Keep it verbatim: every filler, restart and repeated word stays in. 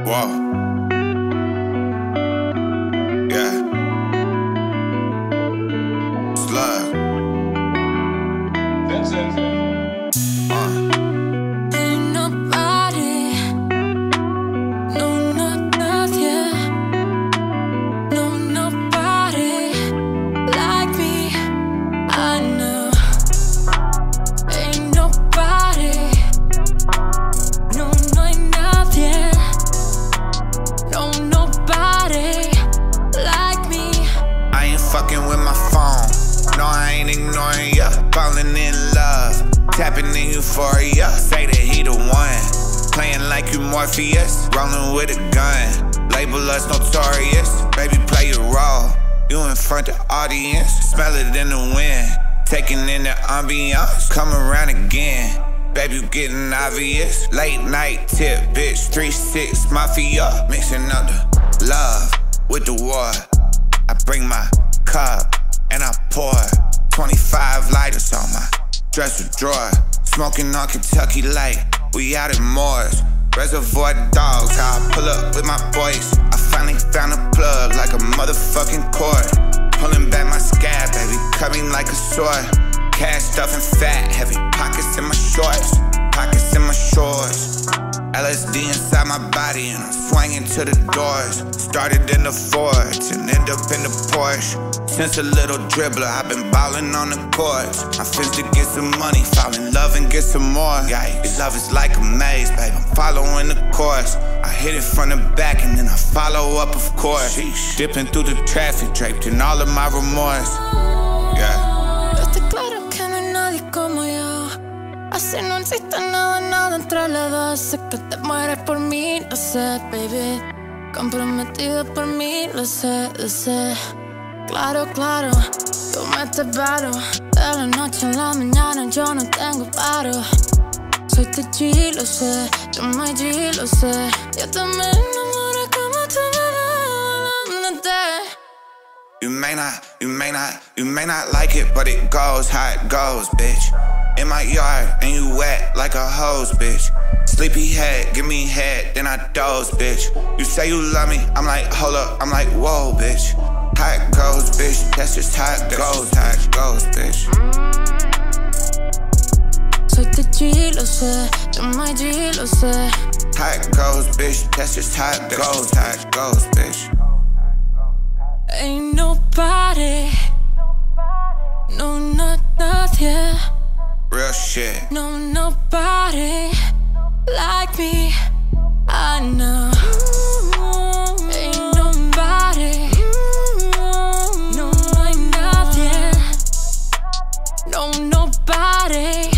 Whoa. Yeah. Slug. Vincent. Uh. Ain't nobody, no, not nadie, no, nobody like me. I know. Ain't nobody, no, no hay nadie, no, nobody like me. I ain't fucking with my phone. No, I ain't ignoring ya. Falling in love, tapping in euphoria. Say that he the one, playing like you Morpheus, rolling with a gun. Label us notorious, baby play your role. You in front of the audience, smell it in the wind, taking in the ambiance. Come around again, baby you getting obvious. Late night tip, bitch, three six mafia, mixing up the love with the war. I bring my cup and I pour twenty-five lighters on my dresser drawer. Smoking on Kentucky Light, we out at Moore's. Reservoir Dogs, how I pull up with my boys. I finally found a plug like a motherfucking cord. Pulling back my scab, baby, cut me like a sword. Cash stuffing fat, heavy pockets in my shorts, pockets in my shorts. L S D inside my body and I'm swinging to the doors. Started in the Ford and end up in the Porsche. Since a little dribbler, I've been ballin' on the courts. I'm fit to get some money, fall in love and get some more. Yikes, love is like a maze, babe, I'm following the course. I hit it from the back and then I follow up, of course. Sheesh. Dipping through the traffic, draped in all of my remorse. Yeah. Está claro que no hay nadie como yo. Así no existe nada, nada entre los dos. Sé que te mueres por mí, lo sé, baby. Comprometida por mí, lo sé, lo sé. Claro, claro, tú me te paro. De la noche a la mañana yo no tengo paro. Soy T G, lo sé, yo my G, lo sé. Yo también me enamoré como tú me enamoraste. You may not, you may not, you may not like it, but it goes how it goes, bitch. In my yard, and you wet like a hose, bitch. Sleepy head, give me head, then I doze, bitch. You say you love me, I'm like, hold up, I'm like, whoa, bitch. How it goes, bitch, that's just how it goes, how it goes, bitch. Soy T G, lo sé, yo my G, lo sé. How it goes, bitch, that's just how it goes, how it goes, bitch. Ain't nobody, no, not nadie, Real shit. no, nobody like me. I know. Ain't nobody, no, no hay nadie, no, nobody